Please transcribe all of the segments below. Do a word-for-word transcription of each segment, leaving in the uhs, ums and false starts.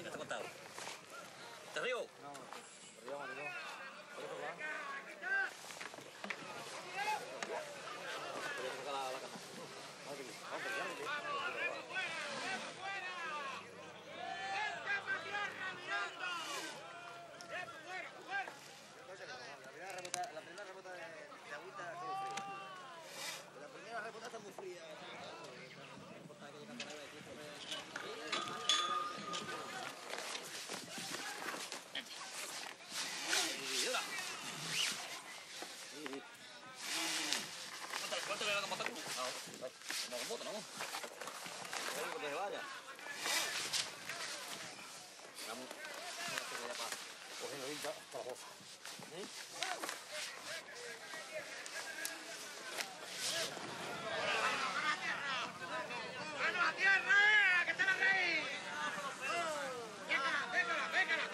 está contado. ¿Te río? No, arriba, maricón. ¿Por eso va? Voy a tocar la, la cama. Vamos, vamos, vamos. La primera rebota, la primera rebota de, de agüita ha sido fría. La primera rebota está muy fría. Y ahora. ¿Cuánto le da con botas? No, no con botas, ¿no? Cuando se vaya. Vamos. Cogiendo vinta para la boza. ¡Mano a tierra! ¡Que te la reí! ¡Venga, venga, venga, venga!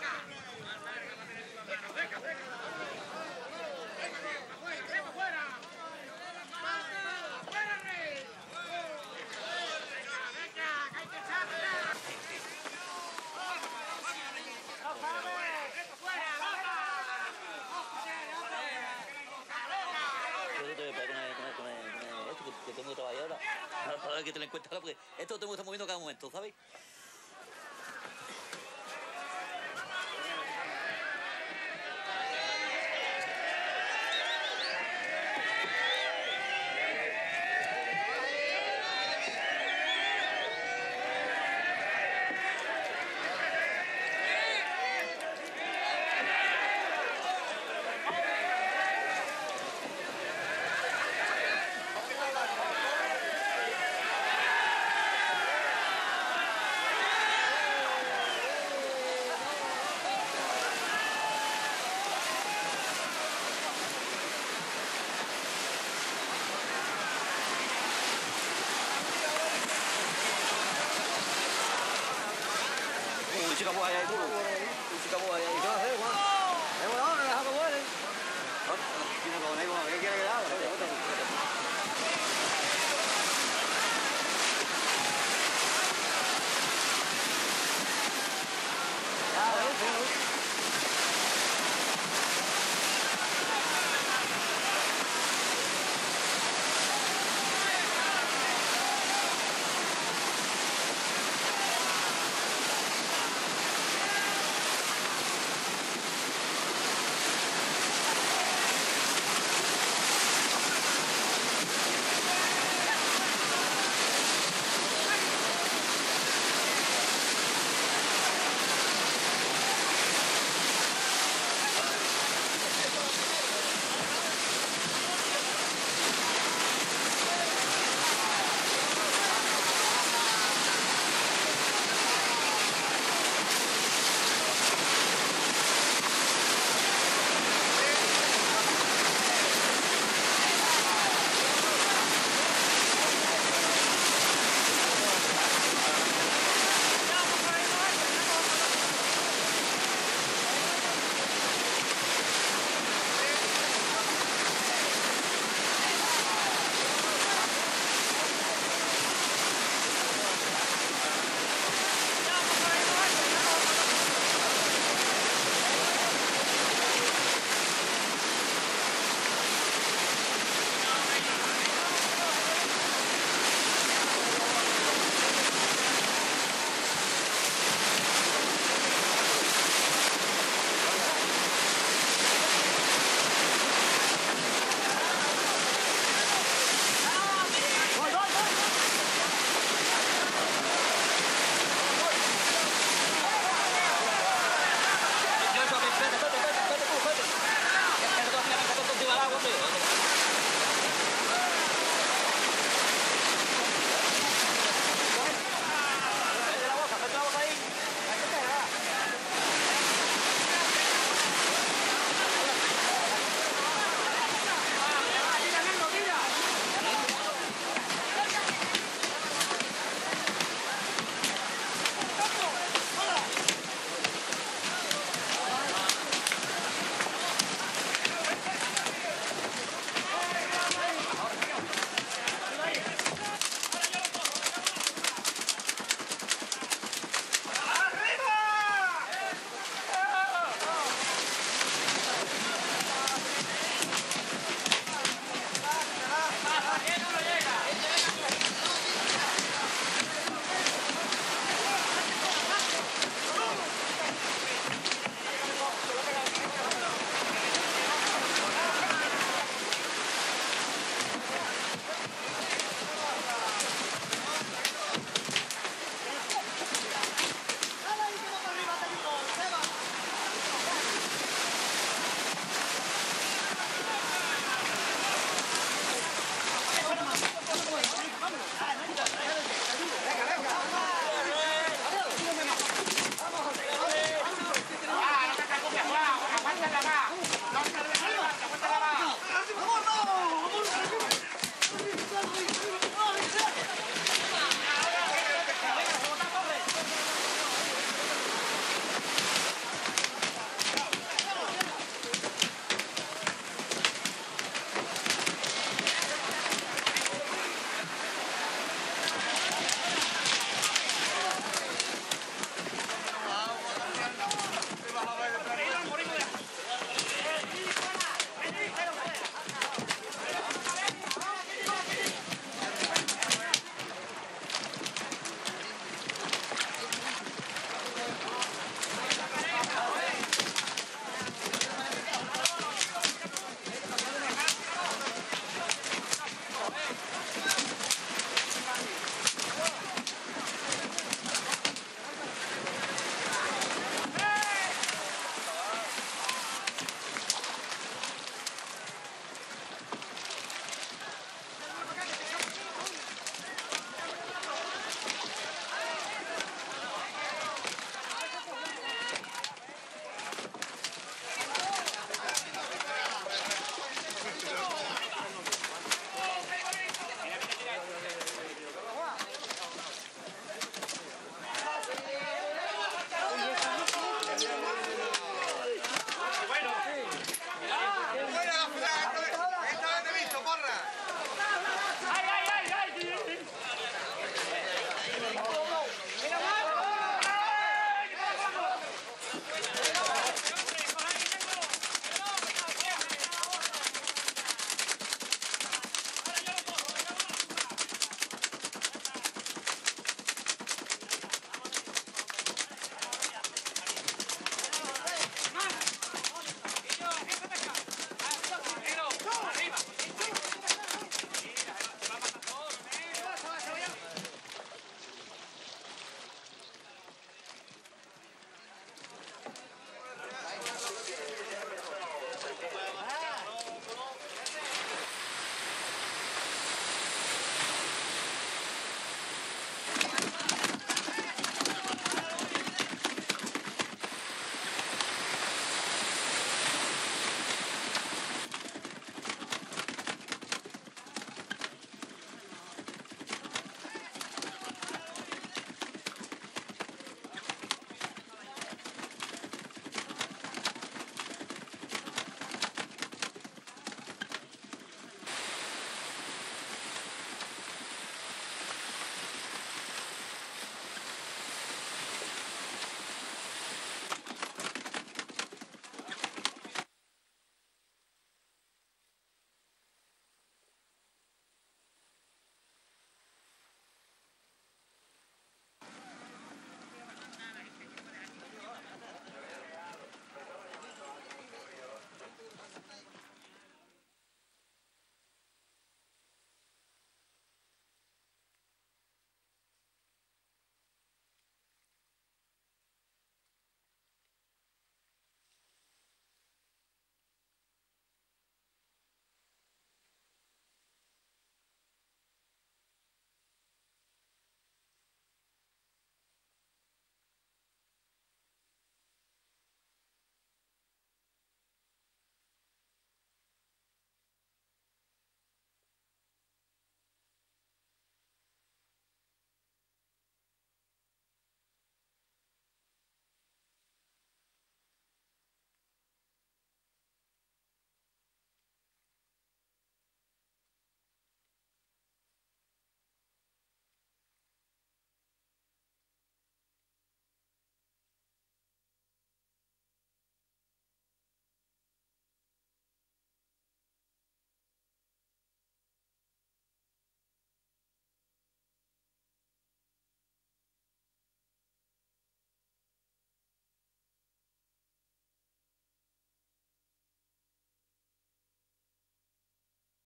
¡Venga, venga, venga! ¡Venga, afuera, venga, afuera! ¡Afuera, rey! ¡Venga, venga, que hay que echarla! ¡No sabes! ¡Venga, afuera! Yo te voy a pegar con, el, con, el, con, el, con el, esto que, que tengo que trabajar ahora. Para, para que te lo encuentres ahora, porque esto lo tengo que estar moviendo cada momento, ¿sabes? Uy, chica, pues ahí, tú. Uy, chica, pues ahí. ¿Qué va a hacer, Juan? Es bueno, no le dejamos bueno. Tiene con él, ¿qué quiere que le haga?